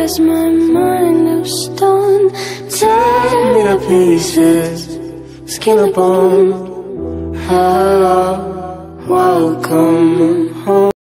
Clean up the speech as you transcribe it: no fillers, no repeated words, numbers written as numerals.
is my mind of stone? Tear me to pieces, skin and bone. Hello, welcome home.